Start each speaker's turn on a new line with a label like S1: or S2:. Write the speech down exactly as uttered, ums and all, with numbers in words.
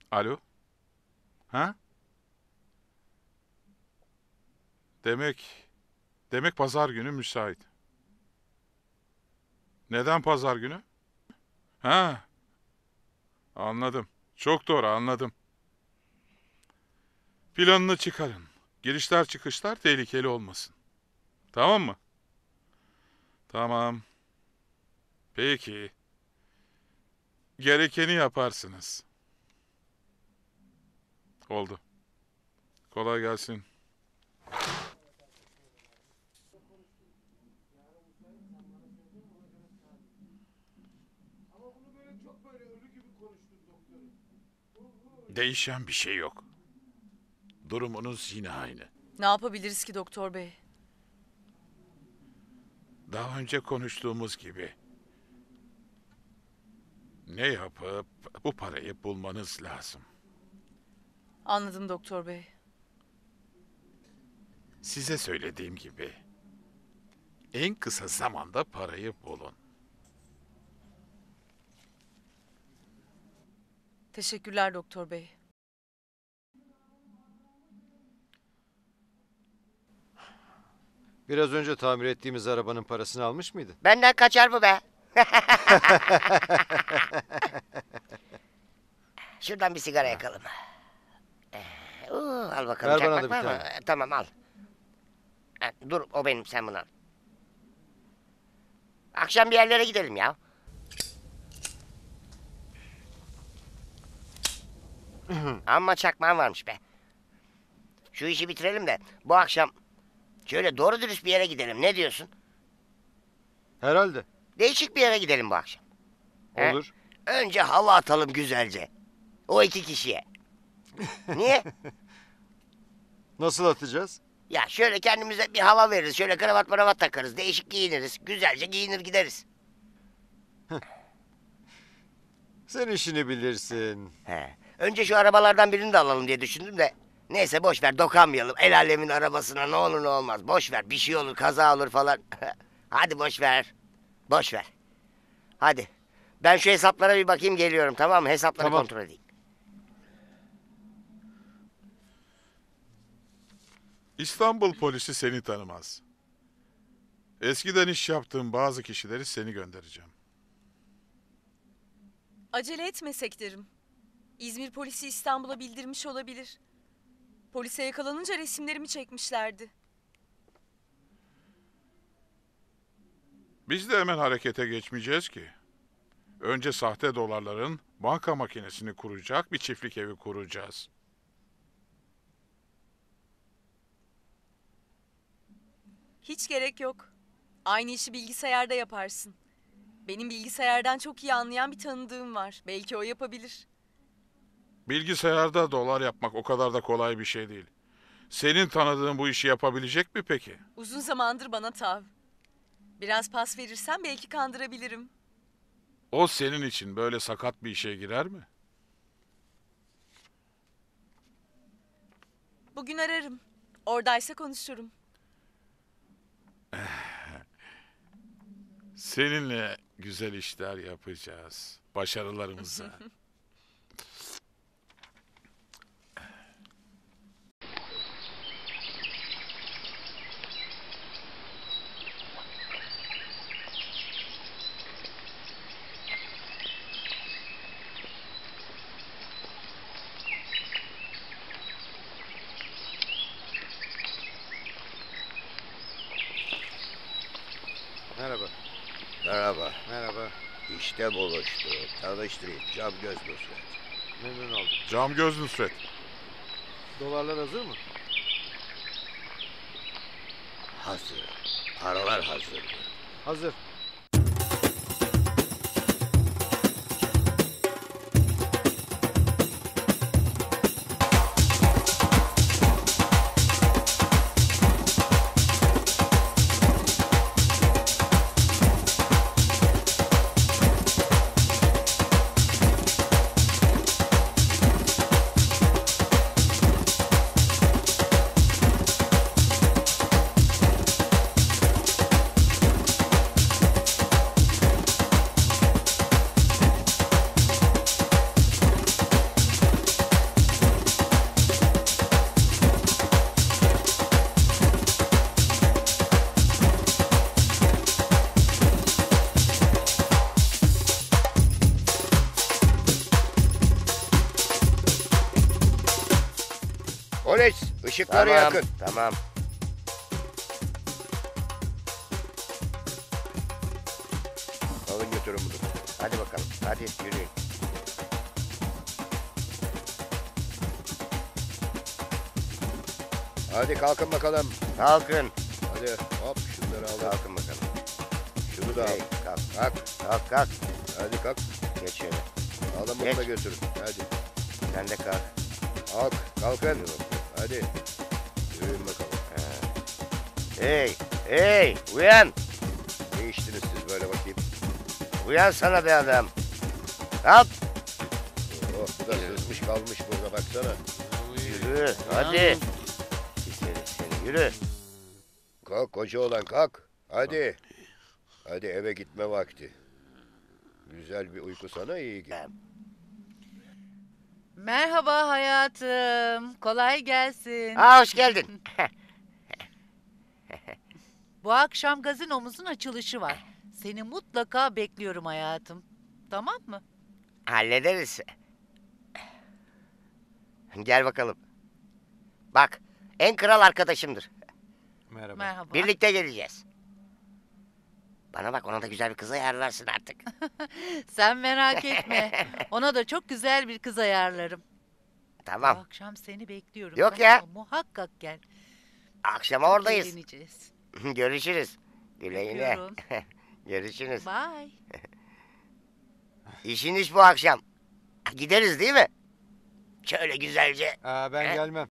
S1: Alo? Ha? Demek, demek pazar günü müsait. Neden pazar günü? Ha? Anladım. Çok doğru anladım. Planını çıkarın. Girişler çıkışlar tehlikeli olmasın. Tamam mı? Tamam. Peki. Gerekeni yaparsınız. Oldu. Kolay gelsin. Değişen bir şey yok. Durumunuz yine aynı.
S2: Ne yapabiliriz ki doktor bey?
S1: Daha önce konuştuğumuz gibi. Ne yapıp bu parayı bulmanız lazım.
S2: Anladım doktor bey.
S1: Size söylediğim gibi. En kısa zamanda parayı bulun.
S2: Teşekkürler doktor bey.
S3: Biraz önce tamir ettiğimiz arabanın parasını almış mıydın?
S4: Benden kaçar mı be? Şuradan bir sigara yakalım. Ee, uu, al bakalım.
S3: Ver bana
S4: çakmak
S3: da
S4: var
S3: bir
S4: mı?
S3: tane.
S4: Tamam al. Ha, dur o benim, sen bunu al. Akşam bir yerlere gidelim ya. Amma çakmağın varmış be. Şu işi bitirelim de bu akşam şöyle doğru dürüst bir yere gidelim. Ne diyorsun?
S3: Herhalde.
S4: Değişik bir yere gidelim bu akşam. He?
S3: Olur.
S4: Önce hava atalım güzelce. O iki kişiye. Niye?
S3: Nasıl atacağız?
S4: Ya şöyle kendimize bir hava veririz. Şöyle kravat maravat takarız. Değişik giyiniriz. Güzelce giyinir gideriz.
S3: Sen işini bilirsin.
S4: He. Önce şu arabalardan birini de alalım diye düşündüm de. Neyse boş ver, dokanmayalım. El alemin arabasına ne olur ne olmaz. Boş ver, bir şey olur, kaza olur falan. Hadi boş ver. Boş ver. Hadi. Ben şu hesaplara bir bakayım, geliyorum, tamam mı? Hesapları
S3: Tamam.
S4: kontrol edeyim.
S1: İstanbul polisi seni tanımaz. Eskiden iş yaptığım bazı kişileri seni göndereceğim.
S2: Acele etmesek derim. İzmir polisi İstanbul'a bildirmiş olabilir. Polise yakalanınca resimlerimi çekmişlerdi.
S1: Biz de hemen harekete geçmeyeceğiz ki. Önce sahte dolarların banka makinesini kuracak bir çiftlik evi kuracağız.
S2: Hiç gerek yok. Aynı işi bilgisayarda yaparsın. Benim bilgisayardan çok iyi anlayan bir tanıdığım var. Belki o yapabilir.
S1: Bilgisayarda dolar yapmak o kadar da kolay bir şey değil. Senin tanıdığın bu işi yapabilecek mi peki?
S2: Uzun zamandır bana tav. Biraz pas verirsen belki kandırabilirim.
S1: O senin için böyle sakat bir işe girer mi?
S2: Bugün ararım. Oradaysa konuşurum.
S1: Seninle güzel işler yapacağız. Başarılarımıza.
S3: Merhaba.
S4: Merhaba.
S3: Merhaba.
S4: İşte buluştuk. Tanıştırayım. Cam göz Nusret.
S3: Memnun oldum.
S1: Cam göz Nusret.
S3: Dolarlar hazır mı?
S4: Hazır. Paralar hazır.
S3: Hazır.
S5: ışıkları
S4: Tamam,
S5: yakın.
S4: tamam.
S5: Alın götürün bunu.
S4: Hadi bakalım. Hadi yürüyün.
S5: Hadi kalkın bakalım.
S4: Kalkın.
S5: Hadi hop şunları al.
S4: Kalkın bakalım.
S5: Şunu da al.
S4: Hey, kalk.
S5: Kalk.
S4: Kalk kalk.
S5: Hadi kalk.
S4: Geç şöyle.
S5: Alın bunu
S4: Geç.
S5: da götürün. Hadi.
S4: Sen de kalk.
S5: Kalk. Kalkın. Hadi. Yürüyün bakalım.
S4: Hey, hey, uyan.
S5: Ne içtiniz siz böyle bakayım?
S4: Uyan sana be adam. Kalk.
S5: Oh bu da sızmış kalmış burada baksana.
S4: Yürü, hadi. Pis herif seni, yürü.
S5: Kalk koca oğlan kalk. Hadi. Hadi eve gitme vakti. Güzel bir uyku sana iyi gelir.
S6: Merhaba hayatım. Kolay gelsin.
S4: Aa, hoş geldin.
S6: Bu akşam gazinomuzun açılışı var. Seni mutlaka bekliyorum hayatım. Tamam mı?
S4: Hallederiz. Gel bakalım. Bak, en kral arkadaşımdır.
S3: Merhaba.
S6: Merhaba.
S4: Birlikte geleceğiz. Bana bak, ona da güzel bir kız ayarlarsın artık.
S6: Sen merak etme. Ona da çok güzel bir kız ayarlarım. Bu
S4: Tamam,
S6: akşam seni bekliyorum.
S4: Yok
S6: tamam
S4: ya.
S6: mı? Muhakkak gel.
S4: akşama oradayız.
S6: Eğleneceğiz.
S4: Görüşürüz. Güle güle.
S6: Öpüyorum.
S4: Görüşürüz.
S6: Bye.
S4: İşin iş bu akşam. Gideriz değil mi? Şöyle güzelce.
S3: Aa, ben
S4: He?
S3: gelmem.